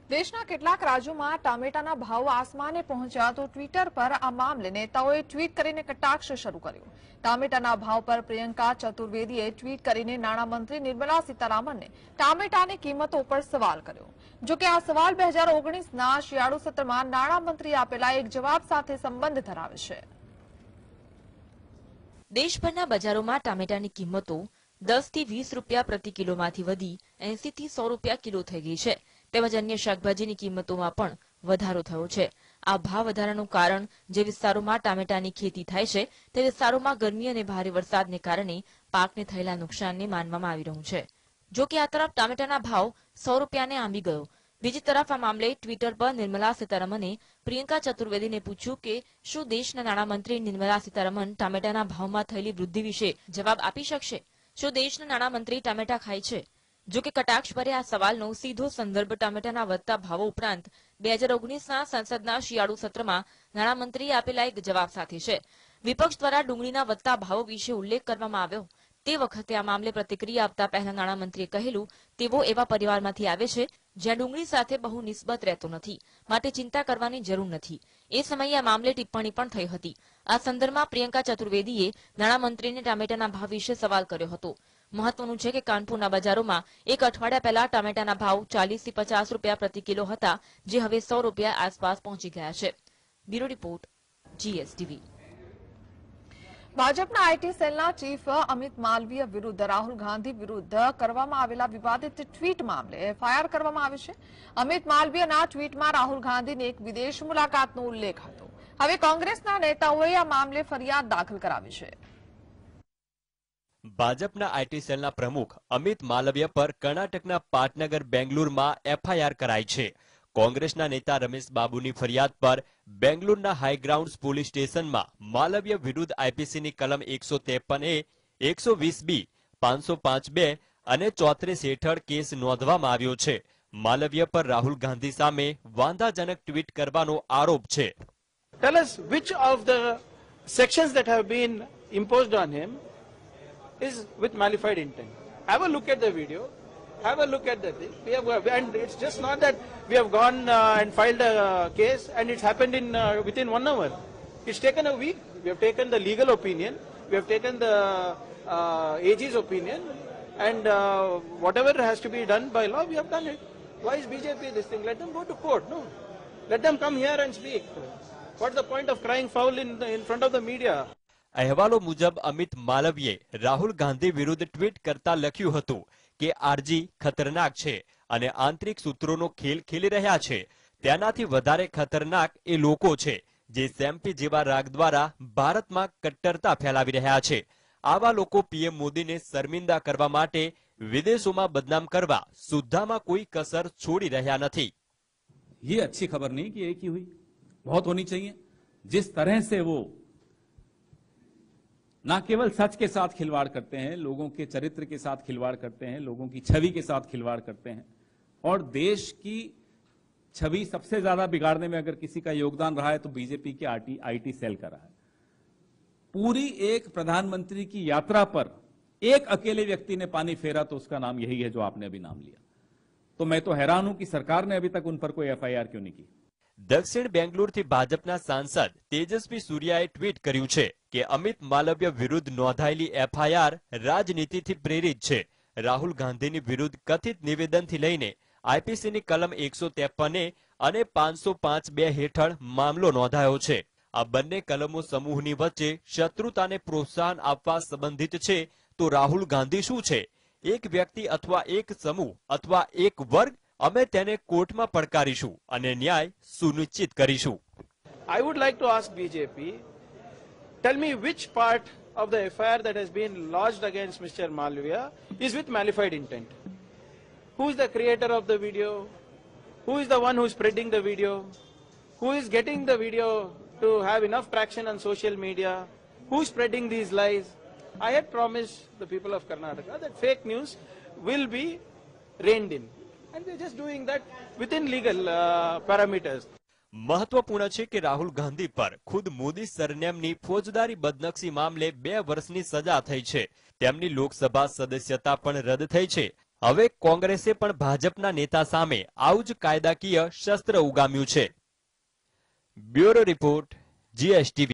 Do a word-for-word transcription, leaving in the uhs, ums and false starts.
દેશના કેટલાક રાજ્યોમાં ટામેટાના ભાવ આસમાને પહોંચ્યા તો ટ્વિટર પર આ મામલે નેતાઓએ ટ્વીટ કરીને કટાક્ષ શરૂ કર્યો। ટામેટાના ભાવ પર પ્રિયંકા ચતુર્વેદીએ ટ્વીટ કરીને નાણામંત્રી નિર્મલા સીતારામનને ટામેટાની કિંમતો પર સવાલ કર્યો। જો કે આ સવાલ બે હજાર ઓગણીસના શિયાળુ સત્રમાં નાણામંત્રીએ આપેલા એક જવાબ સાથે સંબંધ ધરાવે છે। દેશભરના બજારોમાં ટામેટાની કિંમતો દસ થી વીસ રૂપિયા પ્રતિ કિલોમાંથી વધી એસી થી સો રૂપિયા કિલો થઈ ગઈ છે। તેમજ અન્ય શાકભાજીની કિંમતોમાં પણ વધારો થયો છે। આ ભાવ વધારાનું કારણ જે વિસ્તારોમાં ટામેટાની ખેતી થાય છે તે વિસ્તારોમાં ગરમી અને ભારે વરસાદને કારણે પાકને થયેલા નુકસાનને માનવામાં આવી રહ્યું છે। જો કે આ તરફ ટામેટાના ભાવ સો રૂપિયાને આંબી ગયો। બીજી તરફ આ મામલે ટ્વિટર પર નિર્મલા સીતારમણે પ્રિયંકા ચતુર્વેદીને પૂછ્યું કે શું દેશના નાણામંત્રી નિર્મલા સીતારમણ ટામેટાના ભાવમાં થયેલી વૃદ્ધિ વિશે જવાબ આપી શકશે? શું દેશના નાણામંત્રી ટામેટા ખાય છે? જો કે કટાક્ષ ભર્યા આ સવાલનો સીધો સંદર્ભ ટામેટાના વધતા ભાવો ઉપરાંત બે હજાર ઓગણીસના સંસદના શિયાળુ સત્રમાં નાણામંત્રીએ આપેલા એક જવાબ સાથે છે। વિપક્ષ દ્વારા ડુંગળીના વધતા ભાવો વિશે ઉલ્લેખ કરવામાં આવ્યો। તે વખતે આ મામલે પ્રતિક્રિયા આપતા પહેલા નાણામંત્રીએ કહેલું તેઓ એવા પરિવારમાંથી આવે છે જ્યાં ડુંગળી સાથે બહુ નિસ્બત રહેતો નથી, માટે ચિંતા કરવાની જરૂર નથી। એ સમયે આ મામલે ટિપ્પણી પણ થઈ હતી। આ સંદર્ભમાં પ્રિયંકા ચતુર્વેદીએ નાણામંત્રીને ટામેટાના ભાવ વિશે સવાલ કર્યો હતો। મહત્વનું છે કે કાનપુરના બજારોમાં એક અઠવાડિયા પહેલા ટામેટાના ભાવ ચાલીસ થી પચાસ રૂપિયા પ્રતિ કિલો હતા, જે હવે સો રૂપિયા આસપાસ પહોંચી ગયા છે। Bureau report, GSTV. ભાજપના આઈટી સેલના ચીફ અમિત માલવીય વિરુદ્ધ રાહુલ ગાંધી વિરુદ્ધ કરવામાં આવેલા વિવાદિત ટ્વીટ મામલે એફઆઈઆર કરવામાં આવી છે। અમિત માલવીયના ટ્વીટમાં રાહુલ ગાંધીની એક વિદેશ મુલાકાતનો ઉલ્લેખ હતો। હવે કોંગ્રેસના નેતાઓએ આ મામલે ફરિયાદ દાખલ કરાવી છે। ભાજપના આઈટી સેલના પ્રમુખ અમિત માલવીય પર કર્ણાટકના પાટનગર બેંગલુરુમાં એફઆઈઆર કરાઈ છે। કોંગ્રેસના નેતા રમેશ બાબુની ફરિયાદ પર બેંગલુરુના હાઈગ્રાઉન્ડ પોલીસ સ્ટેશનમાં માલવીય વિરુદ્ધ આઈપીસીની કલમ એકસો ત્રેપન એ, એકસો વીસ બી, પાંચસો પાંચ બે અને ચોત્રીસ હેઠળ કેસ નોંધવામાં આવ્યો છે। માલવીય પર રાહુલ ગાંધી સામે વાંધાજનક ટ્વીટ કરવાનો આરોપ છે। Tell us which of the sections that have been imposed on him is with malified intent. Have a look at the video. Have a look at the thing. We have, and it's just not that we have gone uh, and filed a uh, case and it's happened in uh, within one hour. It's taken a week. We have taken the legal opinion. We have taken the uh, A G's opinion, and uh, whatever has to be done by law, we have done it. Why is B J P this thing? Let them go to court. No, let them come here and speak. What's the point of crying foul in the, in front of the media? અહેવાલો મુજબ અમિત માલવીએ રાહુલ ગાંધી વિરુદ્ધ tweet કરતા લખ્યું હતું કે R G ખતરનાક છે અને આંતરિક સૂત્રોનો ખેલ ખેલી રહ્યા છે। તેનાથી વધારે ખતરનાક એ લોકો છે જે સેમ્પી જેવા રાગ દ્વારા ભારતમાં કટ્ટરતા ફેલાવી રહ્યા છે। આવા લોકો પીએમ મોદીને શર્મિંદા કરવા માટે વિદેશોમાં બદનામ કરવા સુદ્ધામાં કોઈ કસર છોડી રહ્યા નથી। ये अच्छी खबर नहीं कि एक ही हुई, बहुत होनी चाहिए। जिस तरह से वो ना केवल सच के साथ खिलवाड़ करते हैं, लोगों के चरित्र के साथ खिलवाड़ करते हैं, लोगों की छवि के साथ खिलवाड़ करते हैं, और देश की छवि सबसे ज्यादा बिगाड़ने में अगर किसी का योगदान रहा है तो बीजेपी के आईटी आईटी सेल का रहा है। पूरी एक प्रधानमंत्री की यात्रा पर एक अकेले व्यक्ति ने पानी फेरा तो उसका नाम यही है जो आपने अभी नाम लिया। तो मैं तो हैरान हूं कि सरकार ने अभी तक उन पर कोई एफआईआर क्यों नहीं की। દક્ષિણ બેંગલુરુથી ભાજપના સાંસદ તેજસ્વી સૂર્યાએ ટ્વીટ કર્યું છે કે અમિત માલવીય વિરુદ્ધ નોંધાયેલી એફઆઈઆર રાજનીતિથી પ્રેરિત છે। રાહુલ ગાંધીની વિરુદ્ધ કથિત નિવેદનથી લઈને આઈપીસીની કલમ એકસો ત્રેપન એ અને પાંચસો પાંચ બે હેઠળ મામલો નોંધાયો છે। આ બંને કલમો સમૂહની વચ્ચે શત્રુતાને પ્રોત્સાહન આપવા સંબંધિત છે। તો રાહુલ ગાંધી શું છે? એક વ્યક્તિ અથવા એક સમૂહ અથવા એક વર્ગ? અમે તેને કોર્ટમાં પડકારીશું અને ન્યાય સુનિશ્ચિત કરીશું। I would like to ask B J P, tell me which part of the F I R that has been lodged against Mister Malviya is with malified intent. Who is the creator of the video? Who is the one who is spreading the video? Who is getting the video to have enough traction on social media? Who is spreading these lies? I had promised the people of Karnataka that fake news will be reined in. And we're just doing that within legal uh, parameters. મહત્વપૂર્ણ છે કે રાહુલ ગાંધી પર ખુદ મોદી સરનેમની ફોજદારી બદનક્ષી મામલે બે વર્ષની સજા થઈ છે। તેમની લોકસભા સદસ્યતા પણ રદ થઈ છે। હવે કોંગ્રેસે પણ ભાજપના નેતા સામે આવું જ કાયદાકીય શસ્ત્ર ઉગામ્યું છે. Bureau report, GSTV.